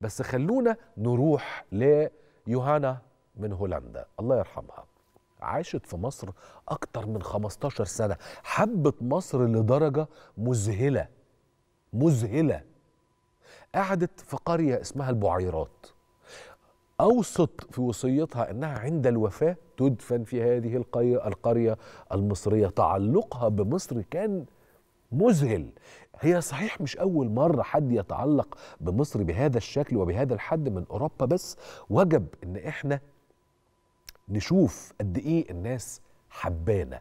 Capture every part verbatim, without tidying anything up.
بس خلونا نروح ليوهانا من هولندا الله يرحمها. عاشت في مصر أكتر من خمستاشر سنة، حبت مصر لدرجة مذهلة مذهلة. قعدت في قرية اسمها البعيرات، أوصت في وصيتها أنها عند الوفاة تدفن في هذه القرية القرية المصرية. تعلقها بمصر كان مذهل. هي صحيح مش أول مرة حد يتعلق بمصر بهذا الشكل وبهذا الحد من أوروبا، بس وجب أن إحنا نشوف قد إيه الناس حبانا،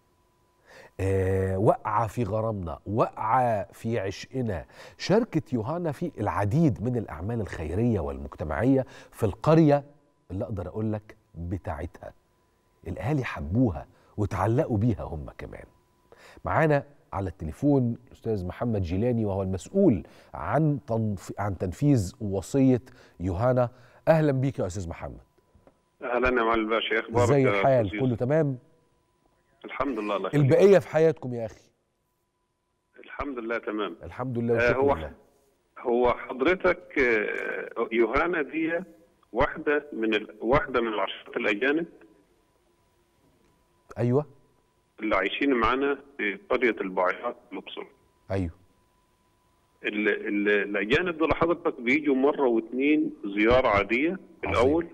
آه وقع في غرامنا، وقع في عشقنا. شاركت يوهانا في العديد من الأعمال الخيرية والمجتمعية في القرية اللي أقدر أقول لك بتاعتها. الأهالي حبوها وتعلقوا بيها هم كمان. معانا على التليفون الأستاذ محمد جيلاني، وهو المسؤول عن تنف... عن تنفيذ وصية يوهانا. أهلا بيك يا أستاذ محمد. أهلا يا معالي الباشا، أخبارك؟ ازي الحال؟ كله تمام؟ الحمد لله. الله يخليك. البقية في حياتكم يا أخي؟ الحمد لله تمام. الحمد لله وشكرا هو لله. هو حضرتك يوهانا دي واحدة من ال... واحدة من العشرات الأجانب. أيوه. اللي عايشين معانا في قرية البعيرات الأقصر. أيوه. ال... ال... الأجانب دول حضرتك بيجوا مرة واثنين زيارة عادية في الأول،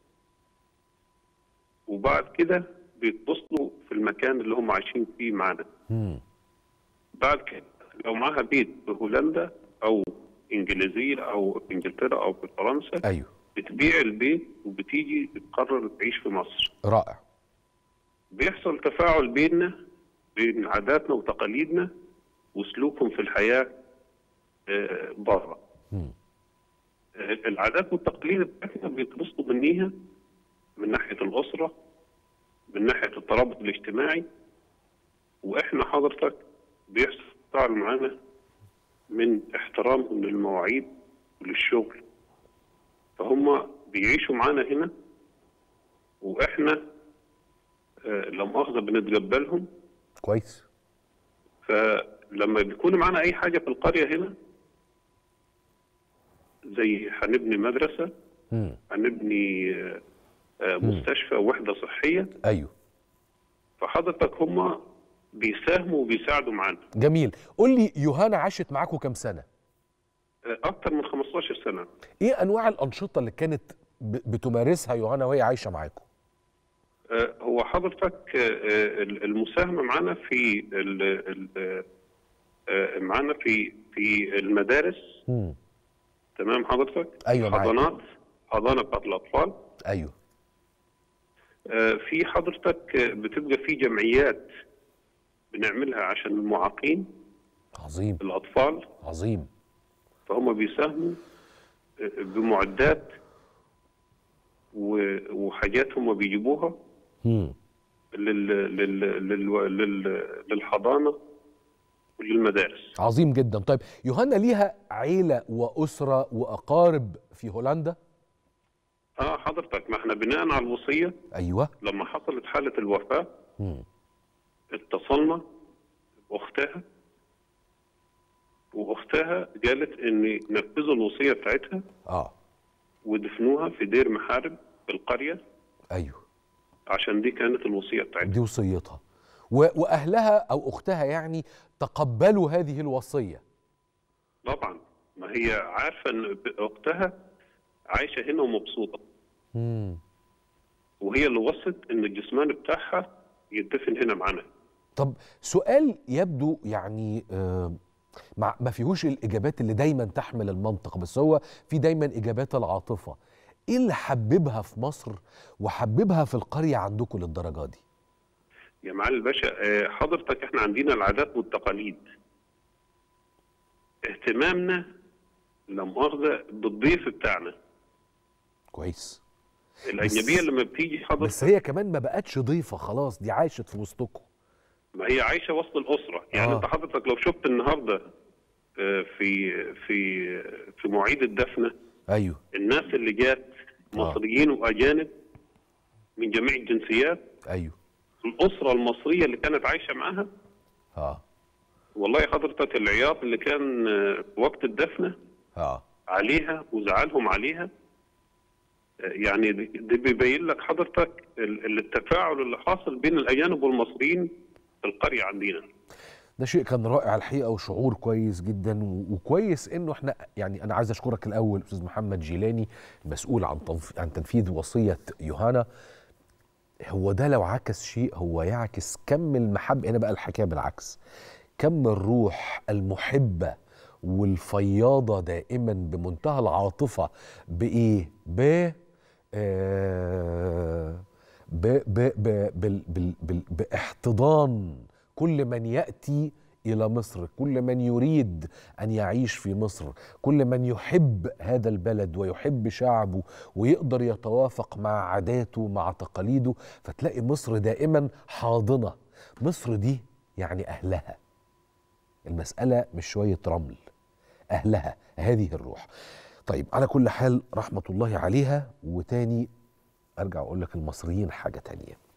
وبعد كده بيتصلوا في المكان اللي هم عايشين فيه معانا. امم بعد كده لو معاها بيت في هولندا او انجليزيه او في انجلترا او في فرنسا، ايوه، بتبيع البيت وبتيجي تقرر تعيش في مصر. رائع. بيحصل تفاعل بيننا، بين عاداتنا وتقاليدنا وسلوكهم في الحياه بره. العادات والتقاليد بتاعتنا بيتبسطوا منيها من ناحيه الاسره، من ناحيه الترابط الاجتماعي، واحنا حضرتك بيحصل تفاعل معانا من احترامهم للمواعيد وللشغل. فهم بيعيشوا معانا هنا، واحنا آه لا مؤاخذه بنتقبلهم كويس. فلما بيكون معانا اي حاجه في القريه هنا، زي هنبني مدرسه، مم. هنبني آه آه مستشفى، وحده صحيه، ايوه، فحضرتك هم بيساهموا وبيساعدوا معانا. جميل. قول لي يوهانا عاشت معاكم كام سنه؟ اكتر من خمستاشر سنه. ايه انواع الانشطه اللي كانت بتمارسها يوهانا وهي عايشه معاكم؟ هو حضرتك المساهمه معانا في معانا في في المدارس. مم. تمام حضرتك؟ ايوه، حضانات، حضانه بتاعت الاطفال. ايوه. في حضرتك بتبقى في جمعيات بنعملها عشان المعاقين. عظيم. الاطفال. عظيم. فهم بيساهموا بمعدات وحاجات هم بيجيبوها لل... لل... لل... لل... للحضانه وللمدارس. عظيم جدا. طيب يوهانا ليها عيله واسره واقارب في هولندا؟ اه حضرتك، ما احنا بناء على الوصيه، ايوه، لما حصلت حاله الوفاه مم. اتصلنا باختها، واختها قالت ان نفذوا الوصيه بتاعتها اه ودفنوها في دير محارب في القريه. ايوه، عشان دي كانت الوصيه بتاعتها، دي وصيتها. و... واهلها او اختها يعني تقبلوا هذه الوصيه؟ طبعا، ما هي عارفه ان اختها عايشه هنا ومبسوطه. امم وهي اللي وصت ان الجسمان بتاعها يدفن هنا معانا. طب سؤال يبدو يعني آه ما فيهوش الاجابات اللي دايما تحمل المنطق، بس هو في دايما اجابات العاطفه. ايه اللي حببها في مصر وحببها في القريه عندكم للدرجه دي؟ يا معالي الباشا، حضرتك احنا عندنا العادات والتقاليد. اهتمامنا لا مؤاخذه بالضيف بتاعنا. كويس. الاجنبيه لما بتيجي حضرتك، بس هي كمان ما بقتش ضيفه، خلاص دي عاشت في وسطكم. ما هي عايشه وسط الاسره. يعني آه. انت حضرتك لو شفت النهارده في في في مواعيد الدفنه، ايوه، الناس اللي جات مصريين آه. واجانب من جميع الجنسيات. ايوه. الاسره المصريه اللي كانت عايشه معاها. اه والله حضرتك العياط اللي كان في وقت الدفنه اه عليها وزعلهم عليها. يعني ده بيبين لك حضرتك التفاعل اللي حاصل بين الاجانب والمصريين في القريه عندنا. ده شيء كان رائع الحقيقه وشعور كويس جدا، وكويس انه احنا يعني انا عايز اشكرك الاول استاذ محمد جيلاني المسؤول عن عن تنفيذ وصيه يوهانا. هو ده لو عكس شيء هو يعكس كم المحبه، هنا بقى الحكايه بالعكس، كم الروح المحبه والفياضه دائما بمنتهى العاطفه بايه؟ ب آه ب ب ب بال بال بال باحتضان كل من يأتي إلى مصر، كل من يريد أن يعيش في مصر، كل من يحب هذا البلد ويحب شعبه ويقدر يتوافق مع عاداته مع تقاليده، فتلاقي مصر دائما حاضنة. مصر دي يعني أهلها، المسألة مش شوية رمل، أهلها هذه الروح. طيب على كل حال رحمة الله عليها. وتاني أرجع أقول لك المصريين حاجة تانية،